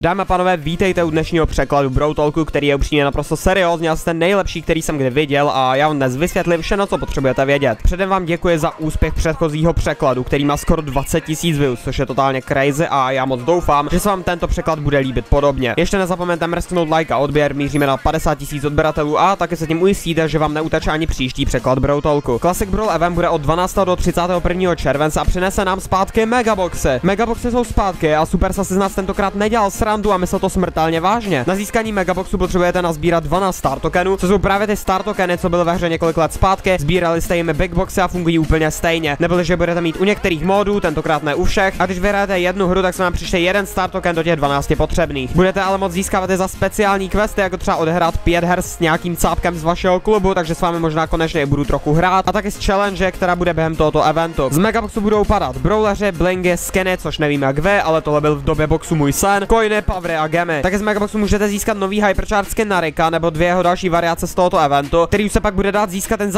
Dámy a pánové, vítejte u dnešního překladu Brawl Talku, který je upřímně naprosto seriózní a ten nejlepší, který jsem kdy viděl, a já vám dnes vysvětlím všechno, co potřebujete vědět. Předem vám děkuji za úspěch předchozího překladu, který má skoro 20 000 views, což je totálně crazy, a já moc doufám, že se vám tento překlad bude líbit podobně. Ještě nezapomeňte mrsknout like a odběr, míříme na 50 000 odběratelů a taky se tím ujistíte, že vám neuteče ani příští překlad Brawl Talku. Classic Brawl Event bude od 12. do 31. července a přinese nám zpátky megaboxy. Megaboxy jsou zpátky a Supercell si z nás tentokrát nedělal srandu a myslel to smrtelně vážně. Na získání megaboxu potřebujete nazbírat 12 star tokenů, co jsou právě ty star tokeny, co byly ve hře několik let zpátky. Sbírali jste jim big boxy a fungují úplně stejně. Nebyli, že budete mít u některých modů, tentokrát ne u všech. A když vyhrajete jednu hru, tak se vám přišle jeden star token do těch 12 potřebných. Budete ale moc získávat i za speciální questy, jako třeba odehrát 5 her s nějakým cápkem z vašeho klubu, takže s vámi možná konečně budu trochu hrát, a taky z challenge, která bude během tohoto eventu. Z megaboxu budou padat brawleři, blingy, skiny, což nevím jak vy, ale tohle byl v době boxu můj sen, coiny, powery a gemy. Také z megaboxu můžete získat nový hypercharge skin na Ricka nebo 2 jeho další variace z tohoto eventu, který už se pak bude dát získat jen za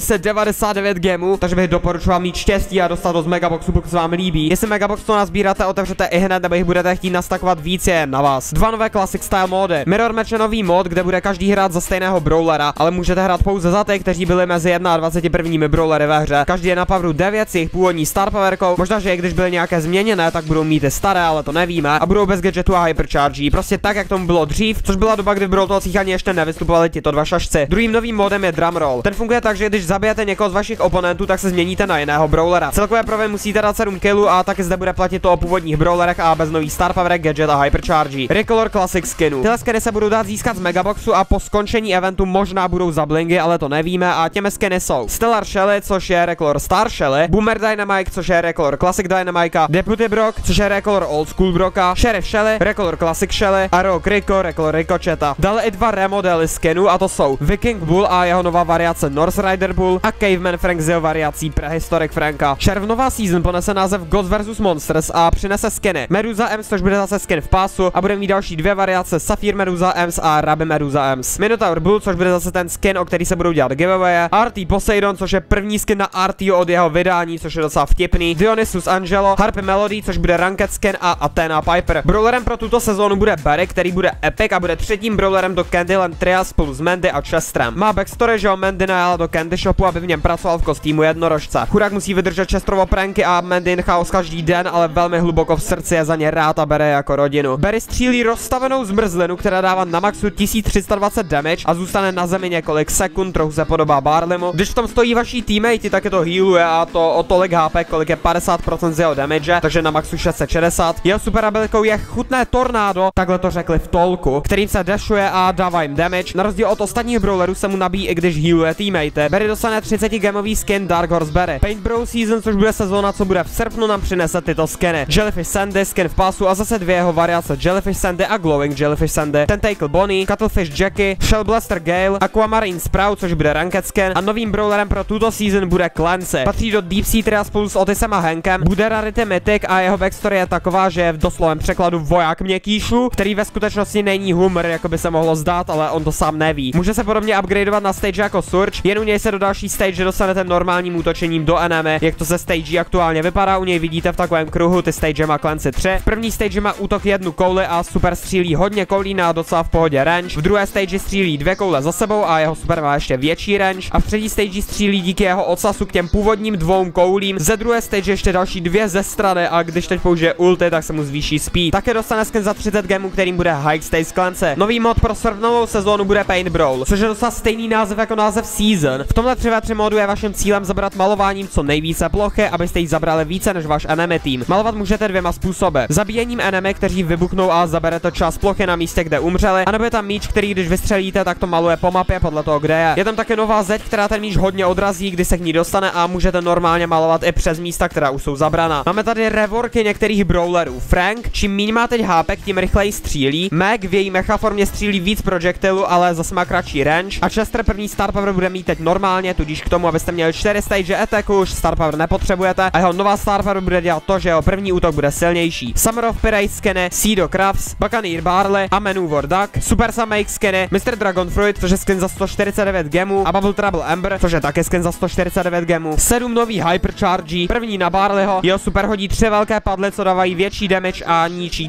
799 gemů, takže bych doporučoval mít štěstí a dostat do z megaboxu, pokud se vám líbí. Jestli megabox to nazbíráte, otevřete i hned, nebo jich budete chtít nastakovat víc, je na vás. 2 nové classic style mody. Mirror match je nový mod, kde bude každý hrát za stejného brawlera, ale můžete hrát pouze za ty, kteří byli mezi 21 brawlery ve hře. Každý je na poweru 9 s jejich původní star powerkou. Možná, že i když byly nějaké změněné, tak budou mít i staré, ale to nevíme, a budou bez gadgetu a hypercharge, prostě tak, jak tomu bylo dřív, což byla doba, kdy v Brawl Talcích ani ještě nevystupovali tyto dva šašci. Druhým novým modem je drumroll. Ten funguje tak, že když zabijete někoho z vašich oponentů, tak se změníte na jiného brawlera. Celkově pro musíte dát 7 killů a taky zde bude platit to o původních brawlerech a bez nových star powerek, gadget a hypercharge. Recolor classic skinu. Tyhle skiny se budou dát získat z megaboxu a po skončení eventu možná budou za blingy, ale to nevíme, a těmi skiny jsou Stellar Shelly, což je Recolor Star Shelly, Boomer Dynamite, což je Recolor Classic Dynamite, Deputy Brock, což je Recolor Old School Brocka, Sheriff Shelly, Recolor Classic Shelly a Rogue Rico, Recolor Ricocheta. Dále i 2 remodely skinu, a to jsou Viking Bull a jeho nová variace North Rider Bull a Caveman Frank s jeho variací Prehistoric Franka. Sheriff nová season ponese název Gods vs Monsters a přinese skiny Medusa Ems, což bude zase skin v pásu, a bude mít další 2 variace Sapphire Medusa Ems a Ruby Medusa Ems. Minotaur Bull, což bude zase ten skin, o který se budou dělat giveawaye, RT Poseidon, což je první skin na RT od jeho vydání, což je docela vtipný, Dionysus Angelo, Harpy Melody, což bude ranked skin, a Athena Piper. Brawlerem pro tuto sezónu bude Barry, který bude epic a bude třetím brawlerem do Candyland Tria spolu s Mandy a Chesterem. Má backstory, že Mandy najala do Candy Shopu, aby v něm pracoval v kostýmu jednorožce. Chudák musí vydržet Chesterovo pranky a Mandy chaos každý den, ale velmi hluboko v srdci je za ně rád a bere jako rodinu. Barry střílí rozstavenou zmrzlinu, která dává na maxu 1320 damage a zůstane na zemi několik sekund, trochu se podobá Barleymu. Když v tom stojí vaší teammate, tak je to healuje, a to o tolik HP, kolik je 50% z jeho damage, takže na maxu 660. Jeho super abilikou je chutné tornádo, takhle to řekli v tolku, kterým se dashuje a dává jim damage. Na rozdíl od ostatních brawlerů se mu nabíjí, i když healuje teammate. Barry dostane 30 gemový skin Dark Horse Barry. Paint Brawl Season, což bude sezóna, co bude v srpnu, nám přinese tyto skiny. Jellyfish Sandy, skin v pásu, a zase 2 jeho variace Jellyfish Sandy a Glowing Jellyfish Sandy, Tentacle Bonnie, Cuttlefish Jackie, Shell Blaster Gale, Aquamarine Sprout, což bude ranked skin, a novým brawlerem pro tuto season bude Clancy. Patří do Deep Sea Tria spolu s Otisem a Hankem, bude rarity mythic a jeho backstory je taková, že je v doslovném překladu voják měkkýšů, který ve skutečnosti není humor, jako by se mohlo zdát, ale on to sám neví. Může se podobně upgradeovat na stage jako Surge, jen u něj se do další stage dostanete normálním útočením do enemy. Jak to ze stage aktuálně vypadá, u něj vidíte v takovém kruhu, ty stage má Clancy 3. V první stage má útok 1 kouli a super střílí hodně koulí na docela v pohodě range. V druhé stage střílí 2 koule za sebou a jeho super má ještě větší range. A v třetí stage střílí díky jeho ocasu k těm původním 2 koulím. Ze druhé stage ještě další 2 ze strany, a když teď použije ulti, tak se mu zvýší speed. Také dostane skin za 30 gemů, kterým bude High Stakes Clancy. Nový mod pro srpnovou sezónu bude Paint Brawl, což je docela stejný název jako název season. V tomhle 3v3 modu je vaším cílem zabrat malováním co nejvíce plochy, abyste jí zabrali více než váš enemy tým. Malovat můžete 2 způsoby. Zabíjením enemy, kteří vybuchnou a zaberete část plochy na místě, kde umřeli, anebo je tam míč, který když vystřelíte, tak to maluje po mapě podle toho, kde je. Je tam také nová zeď, která ten míč hodně odrazí, když se k ní dostane, a můžete normálně malovat i přes místa, která už jsou zabraná. Máme tady reworky některých brawlerů. Frank, čím míň má teď HP, tím rychleji střílí. Meg v její mecha formě střílí víc projectilu, ale zase má kratší range. A Chester první star power bude mít teď normálně, tudíž k tomu, abyste měli 4 stage attacku, už star power nepotřebujete. A jeho nová star power bude dělat to, že jeho první útok bude silnější. Summer of Pirate skiny, Seedo Crafts, Buccaneer Barley a Maneuver Duck, Super Make skiny, Mr. Dragon Fruit, což je skin za 149 gemů, a Bubble Trouble Ember, což je také skin za 149 gemů. 7 nový hypercharge, první na Barleyho, jeho super hodí 3 velké padly, co dávají větší damage a ničí křoví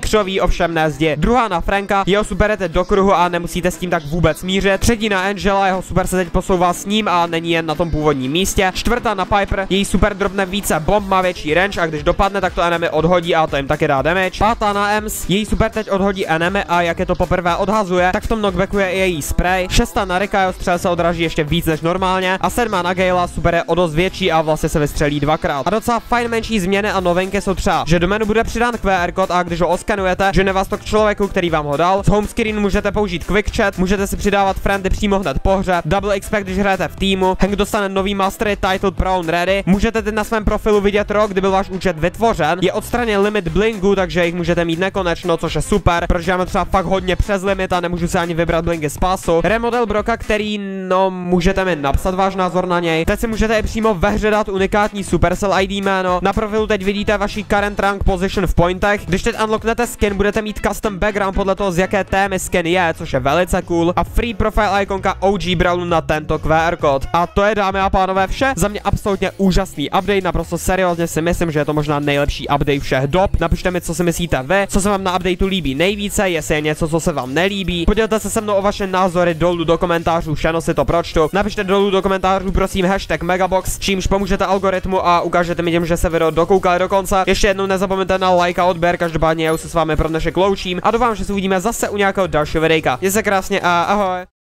ovšem ne zdi. Druhá na Franka, jeho super jdete do kruhu a nemusíte s tím tak vůbec mířit. Třetí na Angela, jeho super se teď posouvá s ním a není jen na tom původním místě. Čtvrtá na Piper, její super dropne více bomb, má větší range a když dopadne, tak to enemy odhodí a to jim taky dá damage. Pátá na Ems, její super teď odhodí enemy a jak je to poprvé odhazuje, tak v tom knockbackuje i její spray. Šestá na Rika, jeho střel se odraží ještě víc než normálně. A sedmá na Gala, super je o dost větší a vlastně se vystřelí dvakrát. A docela fajn menší změny a novinky jsou třeba, že do menu bude přidán QR kód a když ho oskanujete, že vás to k člověku, který vám ho dal. Z home screen můžete použít quick chat, můžete si přidávat friendy přímo hned po hře, double XP, když hrajete v týmu, Hank dostane nový mastery title Brown Ready, můžete teď na svém profilu vidět rok, kdy byl váš účet vytvořen, je odstraněn limit blingu, takže jich můžete mít nekonečno, což je super, protože máme třeba fakt hodně přes limit a nemůžu si ani vybrat blingy z pasu. Remodel Broka, který, no, můžete mi napsat váš názor na něj. Teď si můžete i přímo ve hře dát unikátní Supercell ID jméno. Na profilu teď vidíte vaší current rank position v pointech. Když teď unlocknete skin, budete mít custom background podle toho, z jaké témy skin je, což je velice cool. A free profile ikonka OG Brawlu na tento QR kód. A to je, dámy a pánové, vše. Za mě absolutně úžasný update, naprosto seriózně si myslím, že je to možná nejlepší update všech dob. Napište mi, co si myslíte vy, co se vám na updateu líbí nejvíce, jestli je něco, co se vám nelíbí. Podělte se mnou o vaše názory dolů do komentářů, všechno si to pročtu. Napište dolů do komentářů, prosím, hashtag Megabox, čímž pomůžete algoritmu a ukážete mi tím, že se video dokoukali do konce. Ještě jednou nezapomeňte na like a odběr, každopádně já už se s vámi pro dnešek loučím a doufám, že se uvidíme zase u nějakého dalšího videjka. Mějte se krásně a ahoj.